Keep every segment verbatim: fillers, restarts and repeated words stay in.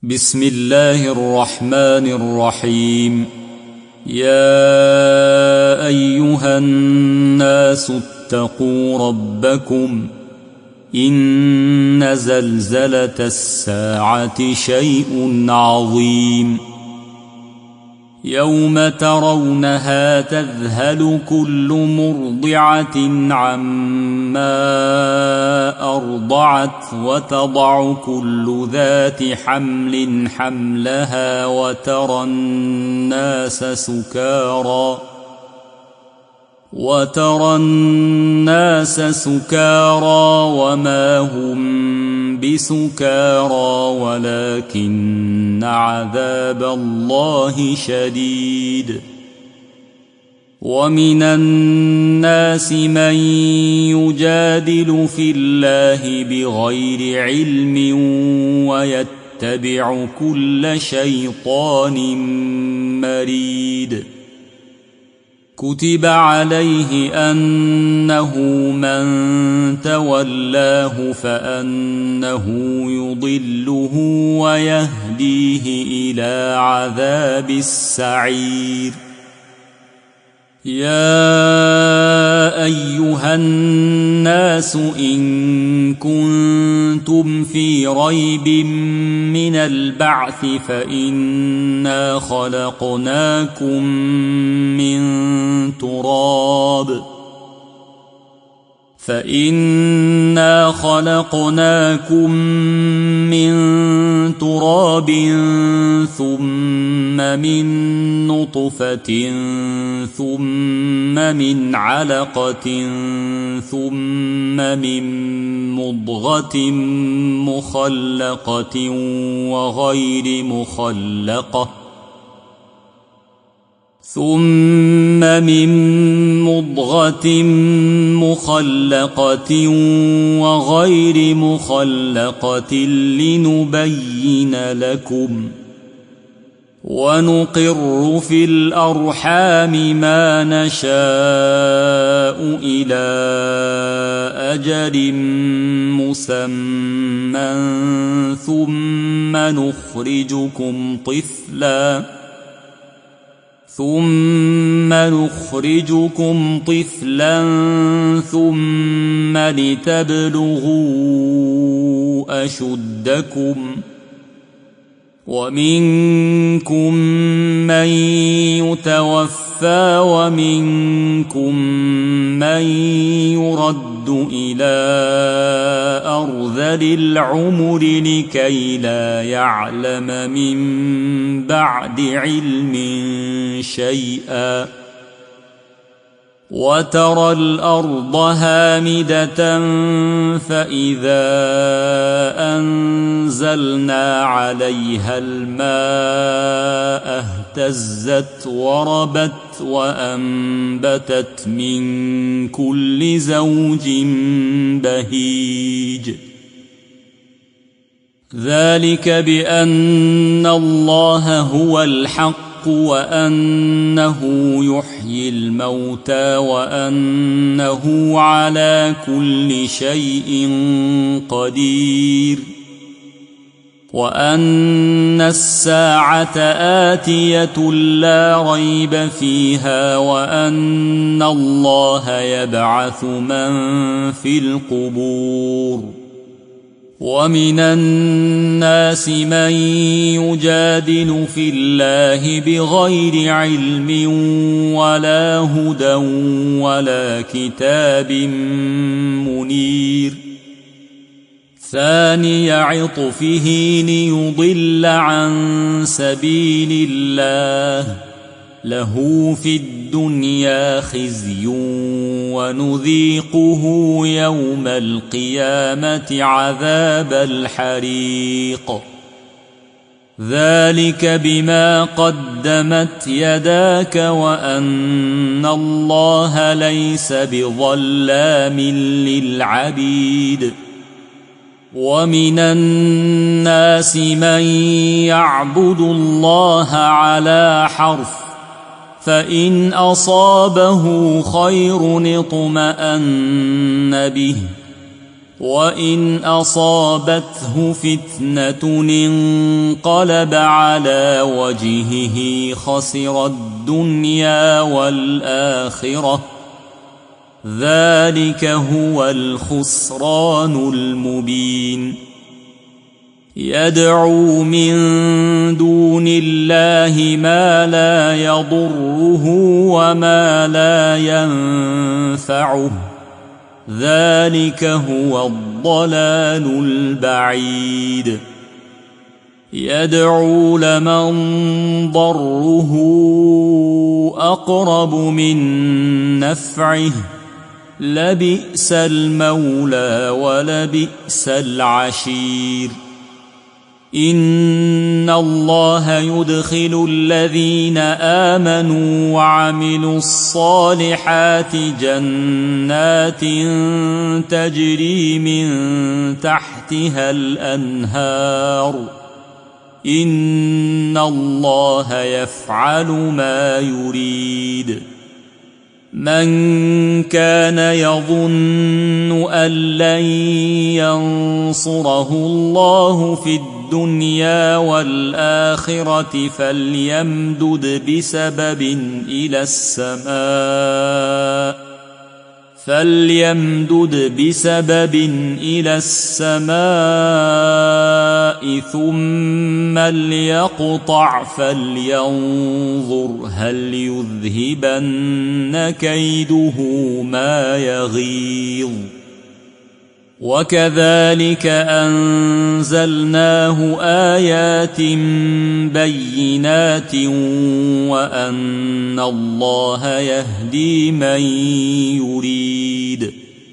بسم الله الرحمن الرحيم. يا أيها الناس اتقوا ربكم إن زلزلة الساعة شيء عظيم يوم ترونها تذهل كل مرضعة عما أرضعت وتضع كل ذات حمل حملها وترى الناس سكارى وترى الناس سكارى وما هم بسكارى ولكن عذاب الله شديد. ومن الناس من يجادل في الله بغير علم ويتبع كل شيطان مريد. كتب عليه أنه من تولاه فأنه يضله ويهديه إلى عذاب السعير. يا أيها الناس إن كنتم في ريب من البعث فإنا خلقناكم من تراب فإنا خلقناكم من تراب ثم من نطفة ثم من علقة ثم من مضغة مخلقة وغير مخلقة ثم من مضغة مخلقة وغير مخلقة لنبين لكم ونقر في الأرحام ما نشاء إلى أجل مسمى ثم نخرجكم طفلاً ثم نخرجكم طفلا ثم لتبلغوا أشدكم ومنكم من يتوفى ومنكم من يرد إلى أرذل العمر لكي لا يعلم من بعد علم شيئا. وترى الأرض هامدة فإذا أنزلنا عليها الماء اهتزت وربت وأنبتت من كل زوج بهيج. ذلك بأن الله هو الحق وأنه يحيي الموتى وأنه على كل شيء قدير وأن الساعة آتية لا ريب فيها وأن الله يبعث من في القبور. ومن الناس من يجادل في الله بغير علم ولا هدى ولا كتاب منير. ثاني عطفه ليضل عن سبيل الله له في الدنيا خزي ونذيقه يوم القيامة عذاب الحريق. ذلك بما قدمت يداك وأن الله ليس بظلام للعبيد. ومن الناس من يعبد الله على حرف فإن أصابه خير اطمأن به وإن أصابته فتنة انقلب على وجهه خسر الدنيا والآخرة ذلك هو الخسران المبين يدعو من دون الله ما لا يضره وما لا ينفعه ذلك هو الضلال البعيد يدعو لمن ضره أقرب من نفعه لبئس المولى ولبئس العشير إن الله يدخل الذين آمنوا وعملوا الصالحات جنات تجري من تحتها الأنهار إن الله يفعل ما يريد من كان يظن أن لن ينصره الله في الدنيا والآخرة فليمدد بسبب إلى السماء فليمدد بسبب إلى السماء ثم ليقطع فلينظر هل يذهبن كيده ما يغيظ وكذلك أنزلناه آيات بينات وأن الله يهدي من يريد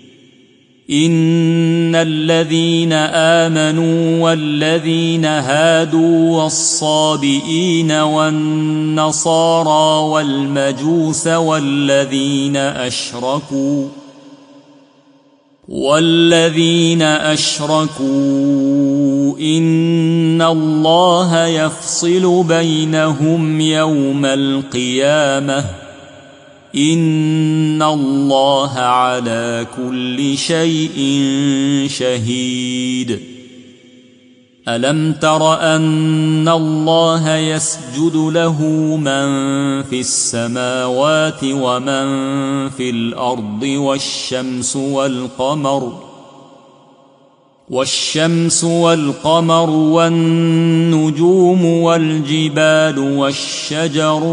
إن الذين آمنوا والذين هادوا والصابئين والنصارى والمجوس والذين أشركوا والذين أشركوا إن الله يفصل بينهم يوم القيامة إن الله على كل شيء شهيد ألم تر أن الله يسجد له من في السماوات ومن في الأرض والشمس والقمر والشمس والقمر والنجوم والجبال والشجر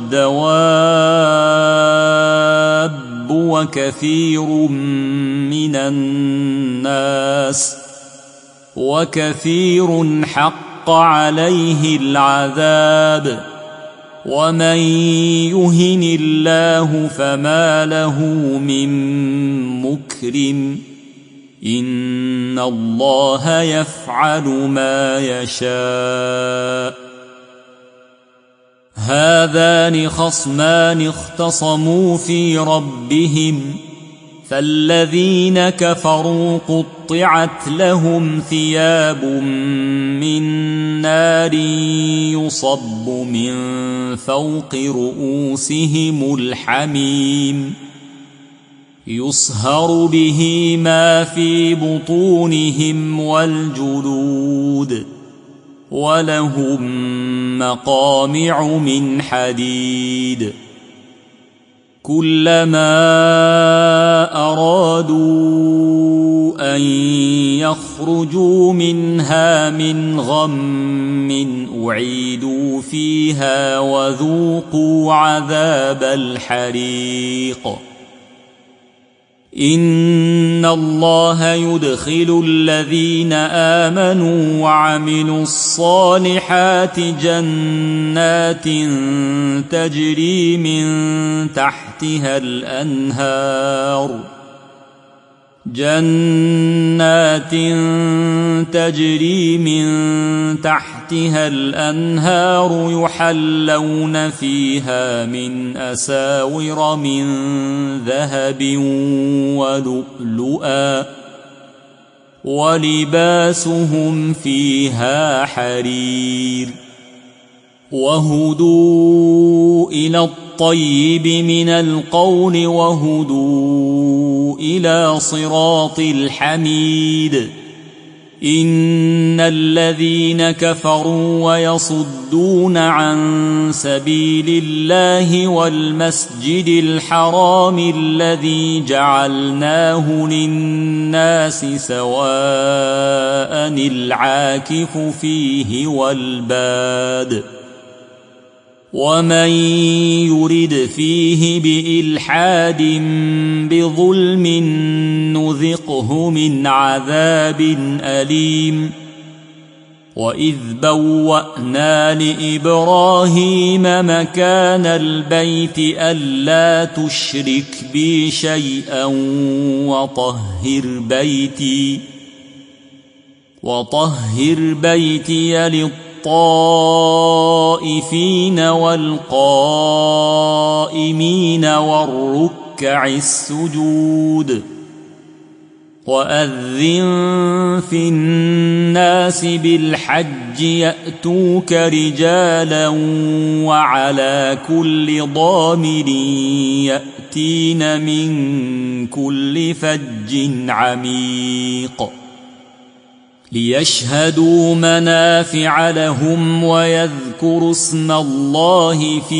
والدواب وكثير من الناس وكثير حق عليه العذاب ومن يهن الله فما له من مكرم إن الله يفعل ما يشاء هذان خصمان اختصموا في ربهم فالذين كفروا قطعت لهم ثياب من نار يصب من فوق رؤوسهم الحميم يصهر به ما في بطونهم والجلود ولهم مقامع من حديد كلما أرادوا أن يخرجوا منها من غم أعيدوا فيها وذوقوا عذاب الحريق إن الله يدخل الذين آمنوا وعملوا الصالحات جنات تجري من تحتها الأنهار جنات تجري من تحتها الأنهار يحلون فيها من أساور من ذهب ولؤلؤا ولباسهم فيها حرير وهدوا إلى الطريق الطيب من القول وهدوا إلى صراط الحميد. إن الذين كفروا ويصدون عن سبيل الله والمسجد الحرام الذي جعلناه للناس سواء العاكف فيه والباد ومن يرد فيه بإلحاد بظلم نذقه من عذاب أليم. وإذ بوأنا لإبراهيم مكان البيت ألا تشرك بي شيئا وطهر بيتي وطهر بيتي للطائفين والقائمين والركع السجود. وأذن في الناس بالحج يأتوك رجالا وعلى كل ضامر يأتين من كل فج عميق ليشهدوا منافع لهم ويذكروا اسم الله في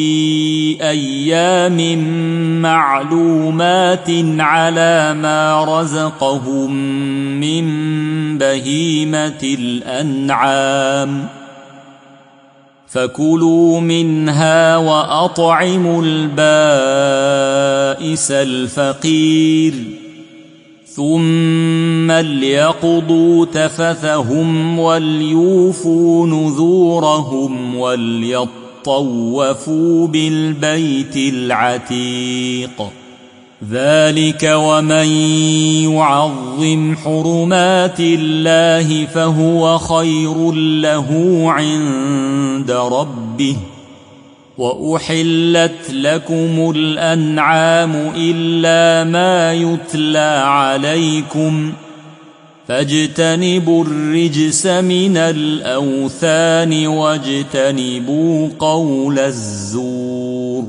أيام معلومات على ما رزقهم من بهيمة الأنعام فكلوا منها وأطعموا البائس الفقير ثم ليقضوا تفثهم وليوفوا نذورهم وليطوفوا بالبيت العتيق. ذلك ومن يعظم حرمات الله فهو خير له عند ربه. وأحلت لكم الأنعام إلا ما يتلى عليكم فاجتنبوا الرجس من الأوثان واجتنبوا قول الزور.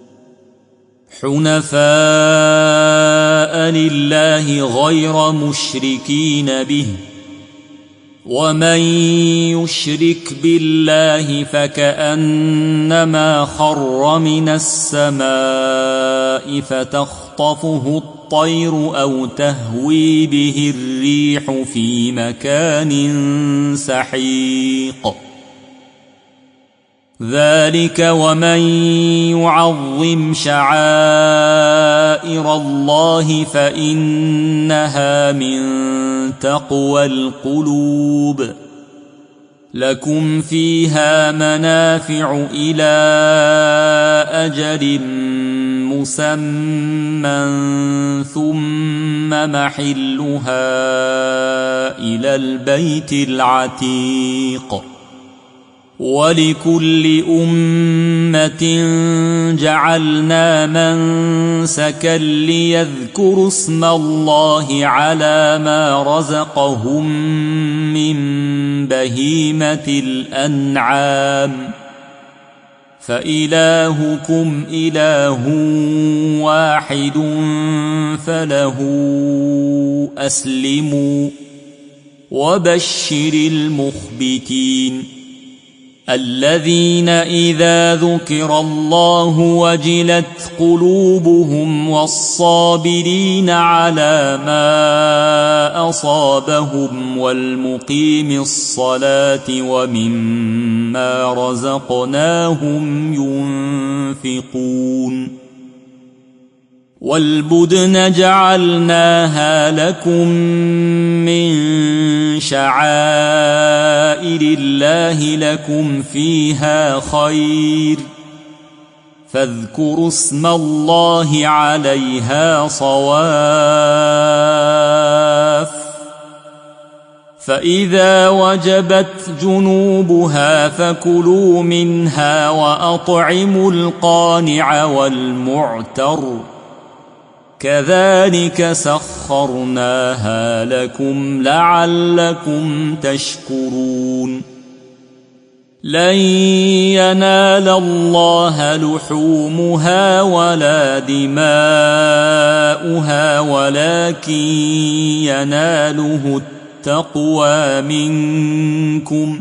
حنفاء لله غير مشركين به ومن يشرك بالله فكأنما خر من السماء فتخطفه الطير أو تهوي به الريح في مكان سحيق. ذلك ومن يعظم شعائر الله فإنها من تقوى القلوب. لكم فيها منافع إلى أجل مسمى ثم محلها إلى البيت العتيق. ولكل أمة جعلنا منسكا ليذكروا اسم الله على ما رزقهم من بهيمة الأنعام فإلهكم إله واحد فله أسلموا وبشر المخبتين الذين إذا ذكر الله وجلت قلوبهم والصابرين على ما أصابهم والمقيم الصلاة ومما رزقناهم ينفقون. والبدن جعلناها لكم من شعائر الله لكم فيها خير فاذكروا اسم الله عليها صواف. فإذا وجبت جنوبها فكلوا منها وأطعموا القانع والمعتر كذلك سخرناها لكم لعلكم تشكرون. لن ينال الله لحومها ولا دماؤها ولكن يناله التقوى منكم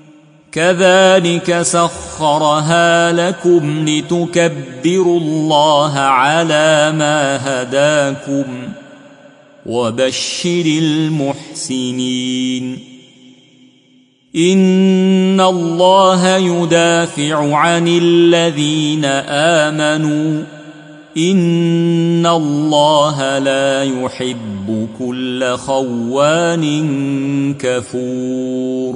كذلك سخرها لكم لتكبروا الله على ما هداكم وبشر المحسنين إن الله يدافع عن الذين آمنوا إن الله لا يحب كل خوان كفور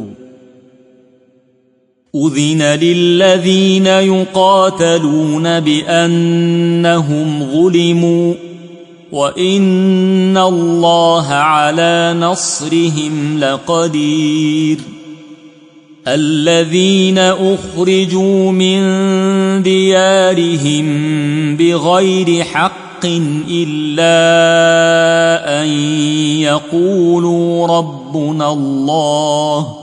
أذن للذين يقاتلون بأنهم ظلموا وإن الله على نصرهم لقدير الذين أخرجوا من ديارهم بغير حق إلا أن يقولوا ربنا الله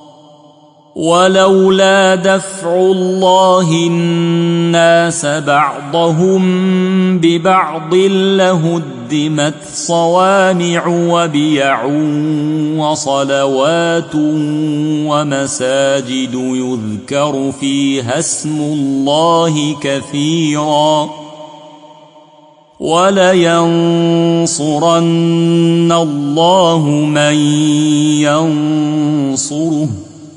ولولا دفع الله الناس بعضهم ببعض لهدمت صوامع وبيع وصلوات ومساجد يذكر فيها اسم الله كثيرا ولينصرن الله من ينصره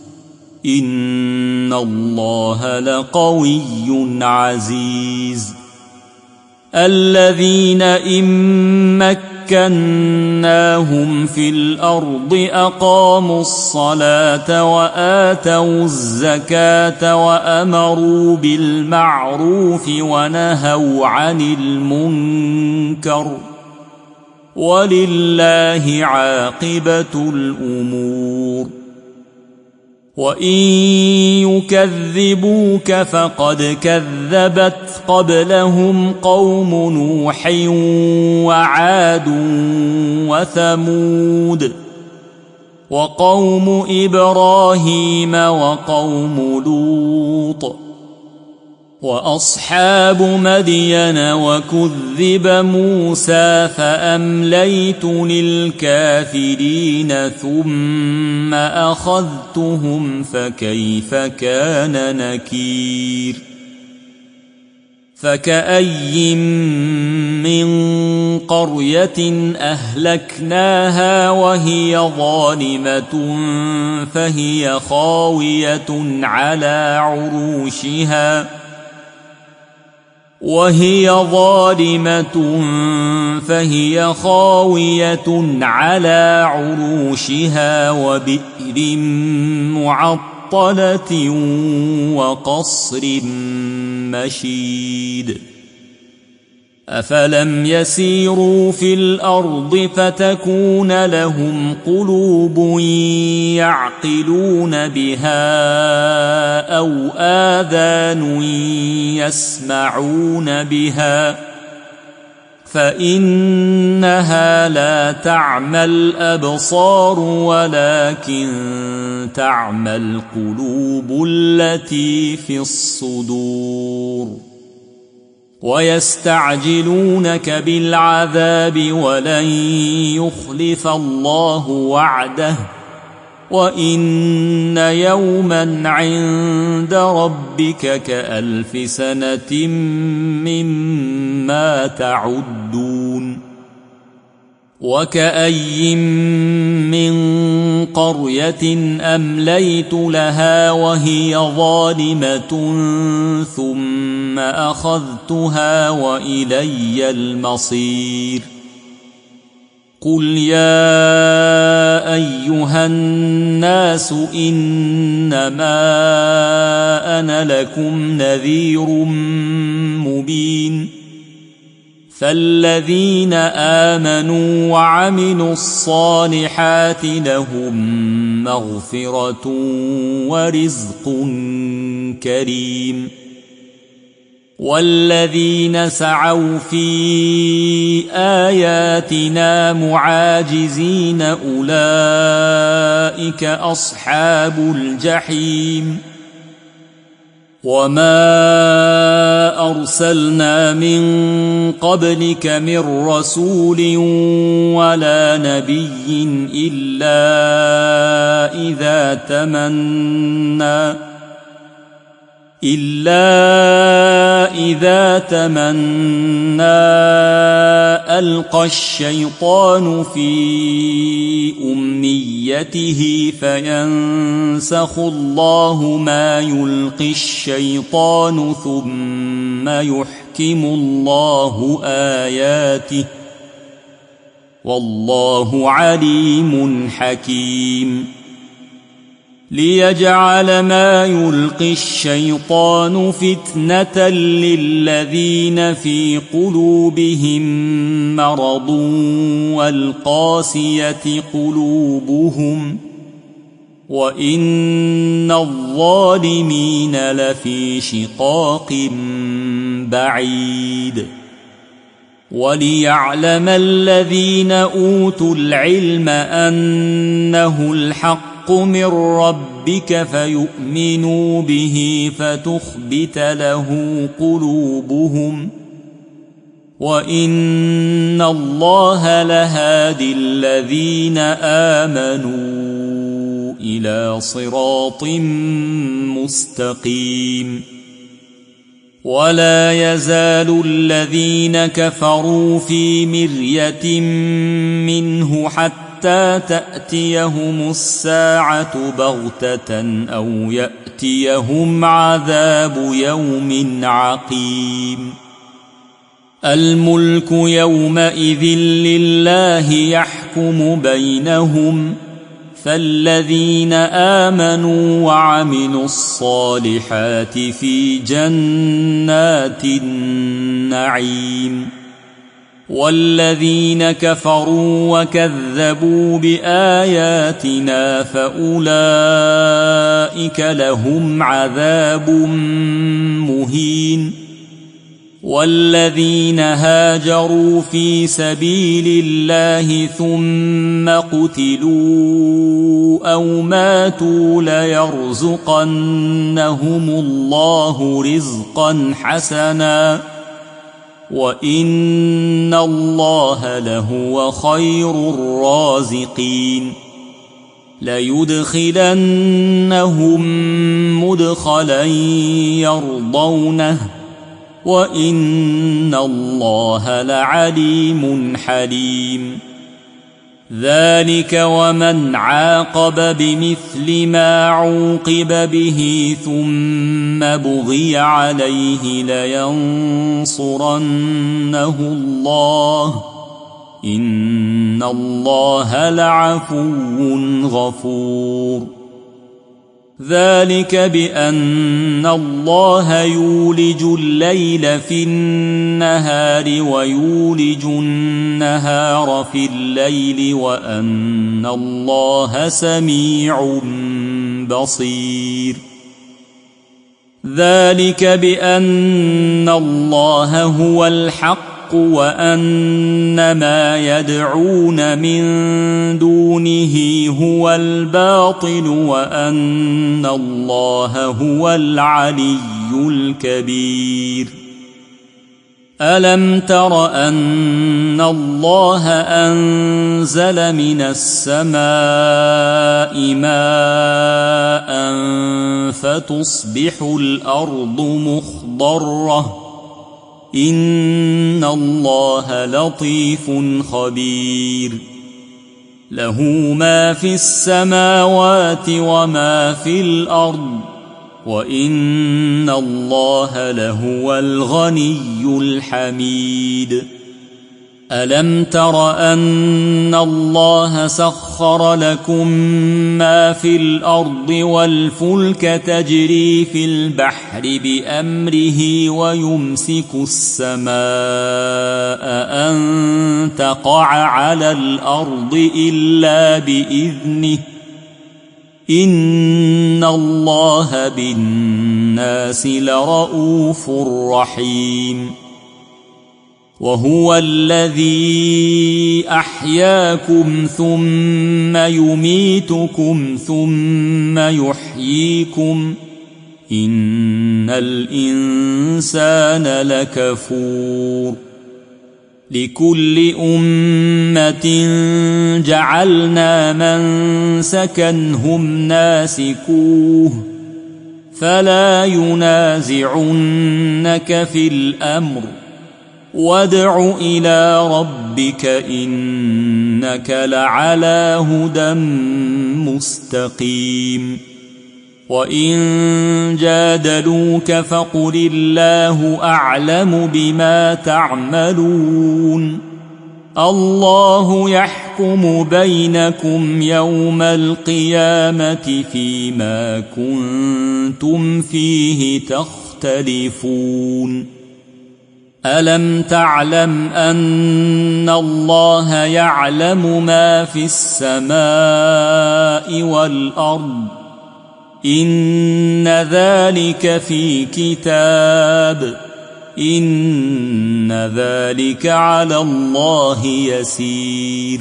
إن الله لقوي عزيز الذين إن مكناهم في الأرض أقاموا الصلاة وآتوا الزكاة وأمروا بالمعروف ونهوا عن المنكر ولله عاقبة الأمور وإن يكذبوك فقد كذبت قبلهم قوم نوح وعاد وثمود وقوم إبراهيم وقوم لوط وأصحاب مدين وكذب موسى فأمليت للكافرين ثم أخذتهم فكيف كان نكير فكأي من قرية أهلكناها وهي ظالمة فهي خاوية على عروشها وهي ظالمة فهي خاوية على عروشها وبئر معطلة وقصر مشيد أفلم يسيروا في الأرض فتكون لهم قلوب يعقلون بها أو آذان يسمعون بها فإنها لا تعمى الأبصار ولكن تعمى القلوب التي في الصدور ويستعجلونك بالعذاب ولن يخلف الله وعده وإن يوما عند ربك كألف سنة مما تعدون وكأي من قرية أمليت لها وهي ظالمة ثم أخذتها وإلي المصير قل يا أيها الناس إنما أنا لكم نذير مبين فالذين آمنوا وعملوا الصالحات لهم مغفرة ورزق كريم والذين سعوا في آياتنا معاجزين أولئك أصحاب الجحيم وما أرسلنا من قبلك من رسول ولا نبي إلا إذا تمنى إلا إذا تمنى ألقى الشيطان في أمنيته فينسخ الله ما يلقي الشيطان ثم يحكم الله آياته والله عليم حكيم ليجعل ما يلقي الشيطان فتنة للذين في قلوبهم مرض والقاسية قلوبهم وإن الظالمين لفي شقاق بعيد وليعلم الذين أوتوا العلم أنه الحق من ربك فيؤمنوا به فتخبت له قلوبهم وإن الله لهادي الذين آمنوا إلى صراط مستقيم ولا يزال الذين كفروا في مرية منه حتى حتى تأتيهم الساعة بغتة أو يأتيهم عذاب يوم عقيم الملك يومئذ لله يحكم بينهم فالذين آمنوا وعملوا الصالحات في جنات النعيم والذين كفروا وكذبوا بآياتنا فأولئك لهم عذاب مهين والذين هاجروا في سبيل الله ثم قتلوا أو ماتوا ليرزقنهم الله رزقا حسنا وإن الله لهو خير الرازقين ليدخلنهم مدخلا يرضونه وإن الله لعليم حليم ذلك ومن عاقب بمثل ما عوقب به ثم بغي عليه لينصرنه الله إن الله لعفو غفور ذلك بأن الله يولج الليل في النهار ويولج النهار في الليل وأن الله سميع بصير ذلك بأن الله هو الحق وأن ما يدعون من دونه هو الباطل وأن الله هو العلي الكبير ألم تر أن الله أنزل من السماء ماء فتصبح الأرض مخضرة إن الله لطيف خبير له ما في السماوات وما في الأرض وإن الله لهو الغني الحميد ألم تر أن الله سخر لكم ما في الأرض والفلك تجري في البحر بأمره ويمسك السماء أن تقع على الأرض إلا بإذنه إن الله بالناس لرؤوف رحيم وهو الذي أحياكم ثم يميتكم ثم يحييكم إن الإنسان لكفور لكل أمة جعلنا منسكا هم ناسكوه فلا ينازعنك في الأمر وادع إلى ربك إنك لعلى هدى مستقيم وإن جادلوك فقل الله أعلم بما تعملون الله يحكم بينكم يوم القيامة فيما كنتم فيه تختلفون ألم تعلم أن الله يعلم ما في السماء والأرض إن ذلك في كتاب إن ذلك على الله يسير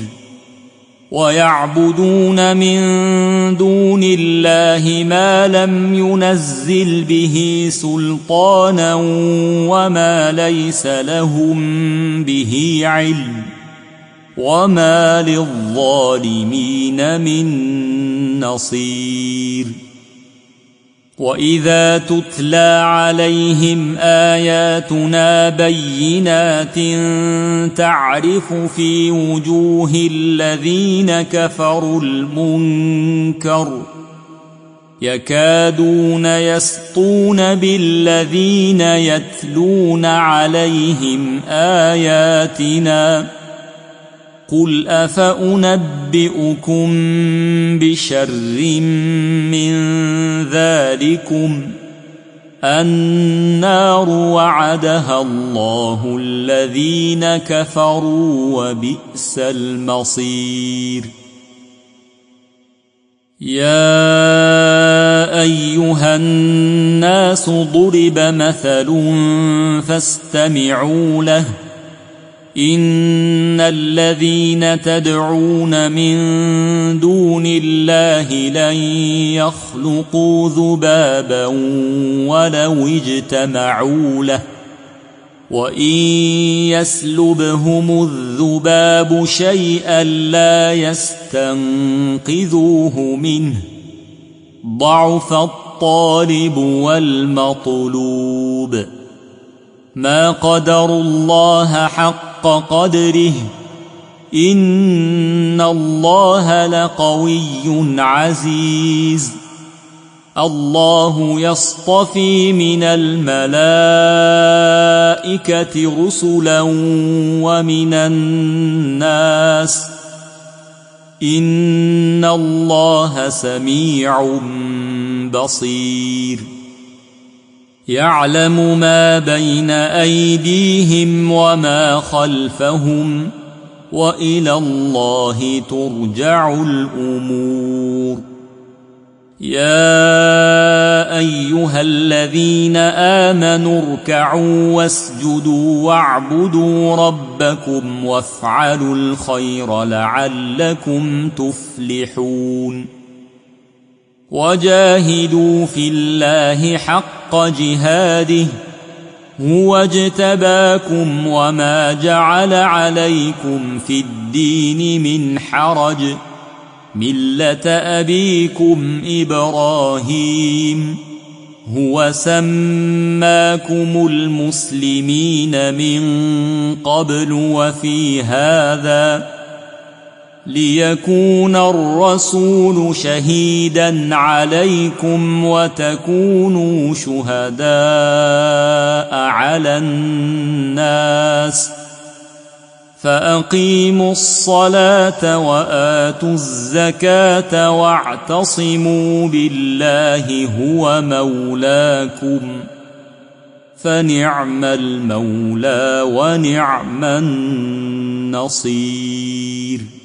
ويعبدون من دون الله ما لم ينزل به سلطانا وما ليس لهم به علم وما للظالمين من نصير وإذا تتلى عليهم آياتنا بينات تعرف في وجوه الذين كفروا المنكر يكادون يسطون بالذين يتلون عليهم آياتنا قل أفأنبئكم بشر من ذلكم النار وعدها الله الذين كفروا وبئس المصير يا أيها الناس ضرب مثل فاستمعوا له إن الذين تدعون من دون الله لن يخلقوا ذبابا ولو اجتمعوا له وإن يسلبهم الذباب شيئا لا يستنقذوه منه ضعف الطالب والمطلوب ما قدروا الله حق قدره إن الله لقوي عزيز الله يصطفي من الملائكة رسلا ومن الناس إن الله سميع بصير يعلم ما بين أيديهم وما خلفهم وإلى الله ترجع الأمور يا أيها الذين آمنوا اركعوا واسجدوا واعبدوا ربكم وافعلوا الخير لعلكم تفلحون وجاهدوا في الله حق جهاده هو اجتباكم وما جعل عليكم في الدين من حرج ملة أبيكم إبراهيم هو سماكم المسلمين من قبل وفي هذا ليكون الرسول شهيدا عليكم وتكونوا شهداء على الناس فأقيموا الصلاة وآتوا الزكاة واعتصموا بالله هو مولاكم فنعم المولى ونعم النصير.